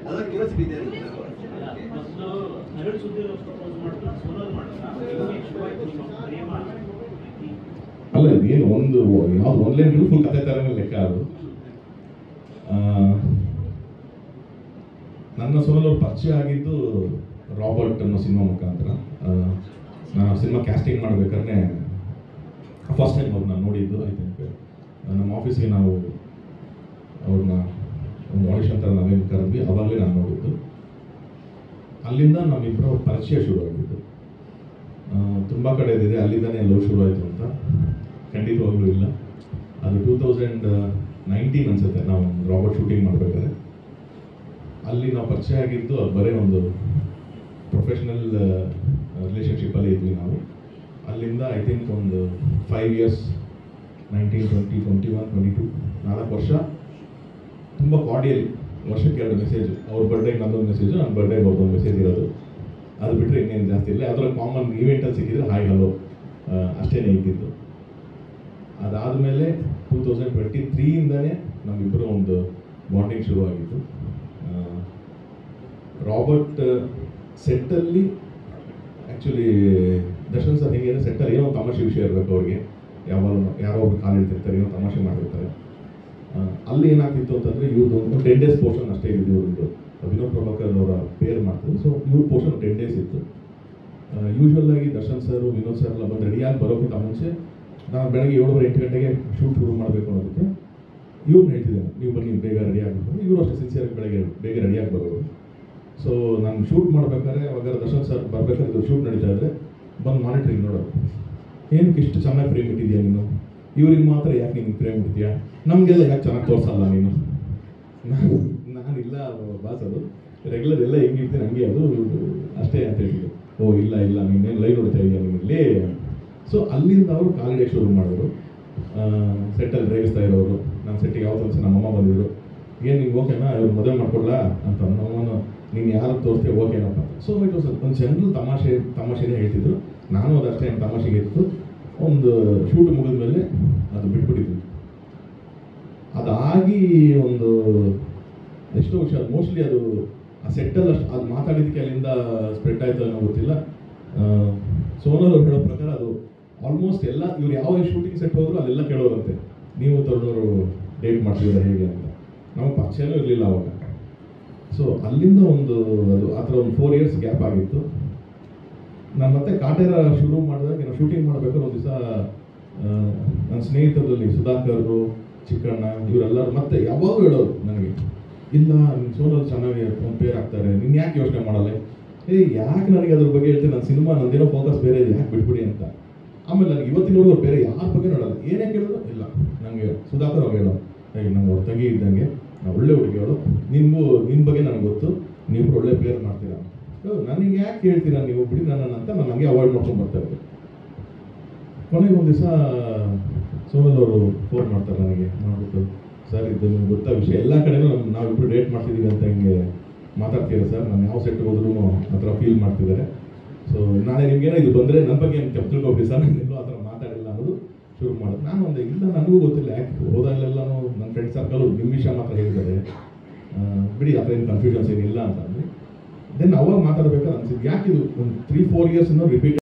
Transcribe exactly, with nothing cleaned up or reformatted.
ಅದರ ಕ್ಯೂರಿಯಾಸಿಟಿ ಇದೆ. ಅಲ್ಲ ಏನು ಒಂದು ಯಾವ್ದು ಆನ್ಲೈನ್ ಫುಲ್ ಕತೆ ಥರನೇ ಲೆಕ್ಕ ಅದು. ನನ್ನ ಸೋಲಲ್ಲಿ ಪರಿಚಯ ಆಗಿದ್ದು ರಾಬರ್ಟ್ ಅನ್ನೋ ಸಿನಿಮಾ ಮುಖಾಂತರ. ನಾನು ಸಿನಿಮಾ ಕ್ಯಾಸ್ಟಿಂಗ್ ಮಾಡಬೇಕಾದ್ರೆ ಫಸ್ಟ್ ಟೈಮ್ ಅವ್ರನ್ನ ನೋಡಿದ್ದು. ಐ ಥಿಂಕ್ ನಮ್ಮ ಆಫೀಸ್ಗೆ ನಾವು ಅವ್ರನ್ನ ಒಂದು ಆಡಿಷನ್ ಥರ ನಾವೇನು ಕರೆದ್ವಿ, ಅವಾಗಲೇ ನಾನು ನೋಡಿದ್ದು. ಅಲ್ಲಿಂದ ನಮ್ಮಿಬ್ಬರ ಪರಿಚಯ ಶುರುವಾಗಿದ್ದು. ತುಂಬ ಕಡೆ ಇದೆ ಅಲ್ಲಿಂದನೇ ಲವ್ ಶುರು ಆಯಿತು ಅಂತ ಖಂಡಿತವಾಗ್ಲೂ ಇಲ್ಲ. ಅದು ಟೂ ತೌಸಂಡ್ ನೈನ್ಟೀನ್ ಅನ್ಸುತ್ತೆ, ನಾವು ರಾಬರ್ಟ್ ಶೂಟಿಂಗ್ ಮಾಡಬೇಕಾದ್ರೆ ಅಲ್ಲಿ ನಾವು ಪರಿಚಯ ಆಗಿದ್ದು. ಅದು ಬರೀ ಒಂದು ಪ್ರೊಫೆಷ್ನಲ್ ರಿಲೇಷನ್ಶಿಪ್ಪಲ್ಲೇ ಇದ್ವಿ ನಾವು. ಅಲ್ಲಿಂದ ಐ ಥಿಂಕ್ ಒಂದು five years nineteen twenty twenty one twenty two ನಾಲ್ಕು ವರ್ಷ ತುಂಬ ಕಾರ್ಡಿಯಲಿ, ವರ್ಷಕ್ಕೆ ಎರಡು ಮೆಸೇಜ್. ಅವ್ರ ಬರ್ಡೇಗೆ ನನ್ನೊಂದು ಮೆಸೇಜು, ನನ್ನ ಬರ್ಡೇಗೆ ಅವ್ರದ್ದೊಂದು ಮೆಸೇಜ್ ಇರೋದು. ಅದು ಬಿಟ್ಟರೆ ಇನ್ನೇನು ಜಾಸ್ತಿ ಇಲ್ಲ. ಅದರ ಕಾಮನ್ ಈವೆಂಟಲ್ಲಿ ಸಿಕ್ಕಿದ್ರೆ ಹಾಯ್ ಹಲೋ ಅಷ್ಟೇ ಇದ್ದಿದ್ದು. ಅದಾದಮೇಲೆ ಟೂ ತೌಸಂಡ್ ಟ್ವೆಂಟಿ ತ್ರೀಯಿಂದನೇ ನಮ್ಮಿಬ್ಬರು ಒಂದು ಬಾಂಡಿಂಗ್ ಶುರುವಾಗಿತ್ತು. ರಾಬರ್ಟ್ ಸೆಟ್ಟಲ್ಲಿ ಆ್ಯಕ್ಚುಲಿ ದರ್ಶನ್ ಸರ್ ಹೇಗೆ ಸೆಟ್ಟಲ್ಲಿ ಏನೋ ತಮಾಷೆ ವಿಷಯ ಇರಬೇಕು ಅವ್ರಿಗೆ. ಯಾವಾಗ ಯಾರೋ ಒಬ್ರು ಕಾಲು ಇಡ್ತಿರ್ತಾರೆ, ಏನೋ ತಮಾಷೆ ಮಾಡಿರ್ತಾರೆ. ಅಲ್ಲಿ ಏನಾಗ್ತಿತ್ತು ಅಂತಂದರೆ ಇವ್ರದ್ದು ಒಂದು ಟೆನ್ ಡೇಸ್ ಪೋರ್ಷನ್ ಅಷ್ಟೇ ಇದ್ದು. ಇವ್ರದ್ದು ವಿನೋದ್ ಪ್ರಭಾಕರ್ ಅವರ ಪೇರ್ ಮಾಡ್ತಾರೆ. ಸೊ ಇವ್ರ ಪೋರ್ಷನ್ ಟೆನ್ ಡೇಸ್ ಇತ್ತು. ಯೂಶ್ವಲ್ ಆಗಿ ದರ್ಶನ್ ಸರ್ ವಿನೋದ್ ಸರ್ ಎಲ್ಲ ಬಂದು ರೆಡಿಯಾಗಿ ಬರೋಕ್ಕಿಂತ ಮುಂಚೆ ನಾನು ಬೆಳಗ್ಗೆ ಏಳುವರೆ ಎಂಟು ಗಂಟೆಗೆ ಶೂಟ್ ಶುರು ಮಾಡಬೇಕು ಅನ್ನೋದಕ್ಕೆ ಇವ್ರನ್ನ ಹೇಳ್ತಿದ್ದೇನೆ, ನೀವು ಬನ್ನಿ ಬೇಗ ರೆಡಿ ಆಗಬೇಕು. ಇವರು ಅಷ್ಟೇ ಸಿನ್ಸಿಯರಾಗಿ ಬೆಳಗ್ಗೆ ಬೇಗ ರೆಡಿಯಾಗಿ ಬರೋರು. ಸೊ ನಾನು ಶೂಟ್ ಮಾಡ್ಬೇಕಾದ್ರೆ ಅವಾಗ ದರ್ಶನ್ ಸರ್ ಬರ್ಬೇಕಾದ್ರೆ ಶೂಟ್ ನಡೀತಾ ಇದ್ದರೆ ಬಂದು ಮಾನಿಟ್ರಿಂಗ್ ನೋಡೋರು. ಏನಕ್ಕೆ ಇಷ್ಟು ಚೆನ್ನಾಗಿ ಫ್ರೇಮ್ ಇಟ್ಟಿದ್ಯಾ ನೀನು, ಇವ್ರಿಗೆ ಮಾತ್ರ ಯಾಕೆ ನೀನು ಫ್ರೇಮ್ ಇಡ್ತೀಯಾ, ನಮಗೆಲ್ಲ ಯಾಕೆ ಚೆನ್ನಾಗಿ ತೋರಿಸಲ್ಲ ನೀನು. ನಾನು ನಾನಿಲ್ಲ ಬಾಸ್, ಅದು ರೆಗ್ಯುಲರ್ ಎಲ್ಲ ಹೆಂಗಿರ್ತೀನಿ ಹಂಗೆ ಅದು ಅಷ್ಟೇ ಅಂತ ಹೇಳಿದ್ರು. ಓ ಇಲ್ಲ ಇಲ್ಲ ನೀನೇನು ಲೈವ್ ನೋಡ್ತಾ ಇದೆಯಾ ನಿಮ್ಮಲ್ಲಿ. ಸೊ ಅಲ್ಲಿಂದ ಅವರು ಕಾಲಿಡೇ ಶುರು ಮಾಡಿದ್ರು. ಸೆಟ್ಟಲ್ಲಿ ರೇಗಿಸ್ತಾ ಇರೋರು. ನನ್ನ ಸೆಟ್ಟಿಗೆ ಯಾವತ್ತೂ ಒಂದ್ಸಲ ನಮ್ಮಮ್ಮ ಬಂದಿದ್ರು, ಏನು ನಿಂಗೆ ಓಕೆನಾ ಇವ್ರು ಮದುವೆ ಮಾಡ್ಕೊಡ್ಲಾ ಅಂತ. ನಮ್ಮಮ್ಮನ ನೀನು ಯಾರು ತೋರಿಸ್ತೀವಿ ಓಕೆನಪ್ಪ. ಸೊ ಇಟ್ ವಾಸ್ ಒಂದು ಜನರಲ್ ತಮಾಷೆ ತಮಾಷೆನೇ ಹೇಳ್ತಿದ್ರು. ನಾನು ಅದಷ್ಟೇ ತಮಾಷೆಗೆ ಇತ್ತು. ಒಂದು ಶೂಟ್ ಮುಗಿದ ಮೇಲೆ ಅದು ಬಿಟ್ಬಿಟ್ಟಿದ್ವಿ. ಅದಾಗಿ ಒಂದು ಎಷ್ಟೋ ವಿಷಯ ಮೋಸ್ಟ್ಲಿ ಅದು ಆ ಸೆಟ್ಟಲ್ಲಿ ಅಷ್ಟು ಅದು ಮಾತಾಡಿದ್ದಕ್ಕೆ ಅಲ್ಲಿಂದ ಸ್ಪ್ರೆಡ್ ಆಯಿತು ಅನ್ನೋ ಗೊತ್ತಿಲ್ಲ. ಸೋನಲ್ ಅವ್ರು ಹೇಳೋ ಪ್ರಕಾರ ಅದು ಆಲ್ಮೋಸ್ಟ್ ಎಲ್ಲ ಇವ್ರು ಯಾವ ಶೂಟಿಂಗ್ ಸೆಟ್ ಹೋದ್ರು ಅಲ್ಲೆಲ್ಲ ಕೇಳೋರಂತೆ, ನೀವು ತರುಣವರು ಡೇಟ್ ಮಾಡ್ತಿದ್ದೀರಾ ಹೇಗೆ ಅಂತ. ನಮಗೆ ಪರಿಚಯನೂ ಇರಲಿಲ್ಲ ಅವಾಗ. ಸೊ ಅಲ್ಲಿಂದ ಒಂದು ಅದು ಆ ಥರ ಒಂದು ಫೋರ್ ಇಯರ್ಸ್ ಗ್ಯಾಪ್ ಆಗಿತ್ತು. ನಾನು ಮತ್ತೆ ಕಾಟೇರ ಶುರು ಮಾಡಿದಾಗ ನಾವು ಶೂಟಿಂಗ್ ಮಾಡಬೇಕಾದ್ರೆ ಒಂದು ದಿವಸ ನನ್ನ ಸ್ನೇಹಿತರಲ್ಲಿ ಸುಧಾಕರು, ಚಿಕ್ಕಣ್ಣ ಇವರೆಲ್ಲರೂ ಮತ್ತೆ ಯಾವಾಗಲೂ ಹೇಳೋರು ನನಗೆ, ಇಲ್ಲ ನಿನ್ನ ಸೋನಲ್ಲಿ ಚೆನ್ನಾಗಿ ಒಂದು ಪೇರ್ ಆಗ್ತಾರೆ, ನೀನು ಯಾಕೆ ಯೋಚನೆ ಮಾಡಲ್ಲ. ಏಯ್ ಯಾಕೆ ನನಗೆ ಅದ್ರ ಬಗ್ಗೆ ಹೇಳ್ತೀನಿ, ನನ್ನ ಸಿನಿಮಾ ನಂದೇನೋ ಫೋಕಸ್ ಬೇರೆ ಇದೆ, ಯಾಕೆ ಬಿಟ್ಬಿಡಿ ಅಂತ. ಆಮೇಲೆ ನನಗೆ ಇವತ್ತಿನವರೆಗೂ ಬೇರೆ ಯಾರ ಬಗ್ಗೆ ನೋಡಲ್ಲ. ಏನೇ ಕೇಳಿದ್ರು ಇಲ್ಲ ನನಗೆ ಸುಧಾಕರ್ ಅವ್ರು ಹೇಳೋ, ಏಯ್ ನಂಗೆ ಅವ್ರು ತಂಗಿ ಇದ್ದಂಗೆ, ನಾವು ಒಳ್ಳೆ ಹುಡುಗಿಗಳು, ನಿಮಗೂ ನಿನ್ನ ಬಗ್ಗೆ ನನಗೆ ಗೊತ್ತು, ನೀವು ಒಳ್ಳೆ ಪೇರ್ ಮಾಡ್ತೀರಾ. ನನಗೆ ಯಾಕೆ ಹೇಳ್ತೀರಾ ನೀವು, ಬಿಡಿ ನನ್ನನ್ನು ಅಂತ ನಾನು ಹಂಗೆ ಅವಾಯ್ಡ್ ಮಾಡ್ಕೊಂಡು ಬರ್ತಾ ಇದ್ದೆ. ಕೊನೆಗೆ ಒಂದು ದಿವಸ ಸೋನಲ್ ಅವರು ಫೋನ್ ಮಾಡ್ತಾರೆ ನನಗೆ, ಮಾಡ್ಬಿಟ್ಟು ಸರ್ ಇದು ನಿಮ್ಗೆ ಗೊತ್ತಾ ವಿಷಯ, ಎಲ್ಲ ಕಡೆನೂ ನಮ್ಮ ನಾವಿಬ್ಬರು ಡೇಟ್ ಮಾಡ್ತಿದ್ದೀವಿ ಅಂತ ಹಿಂಗೆ ಮಾತಾಡ್ತೀರಾ ಸರ್, ನಾನು ಯಾವ ಸೆಟ್ ಹೋದ್ರೂ ಆ ಥರ ಫೀಲ್ ಮಾಡ್ತಿದ್ದಾರೆ. ಸೊ ನಾಳೆ ನಿಮ್ಗೇನೋ ಇದು ಬಂದರೆ ನನ್ನ ಬಗ್ಗೆ ಏನು ತಪ್ಪು ತಿಳ್ಕೊಬಿಡಿ ಸರ್, ನಾನು ಎಲ್ಲೂ ಆ ಥರ ಮಾತಾಡಿಲ್ಲ ಅನ್ನೋದು ಶುರು ಮಾಡೋದು. ನಾನು ಒಂದು ಇಲ್ಲ ನನಗೂ ಗೊತ್ತಿಲ್ಲ ಯಾಕೆ ಹೋದಲ್ಲೆಲ್ಲನೂ ನನ್ನ ಫ್ರೆಂಡ್ ಸರ್ಕಲು ನಿಮ್ಮ ವಿಷಯ ಮಾತ್ರ ಹೇಳಿದ್ದಾರೆ, ಬಿಡಿ ಆ ಥರ ಏನು ಕನ್ಫ್ಯೂಷನ್ಸ್ ಏನಿಲ್ಲ ಅಂತ ಅಂದರೆ. ದೆನ್ ಅವಾಗ ಮಾತಾಡ್ಬೇಕಾದ್ರೆ ಅನ್ಸಿದ್ದು ಯಾಕೆ ಇದು ಒಂದು ತ್ರೀ ಫೋರ್ ಇಯರ್ಸ್ ಇನ್ನೂ ರಿಪೀಟ್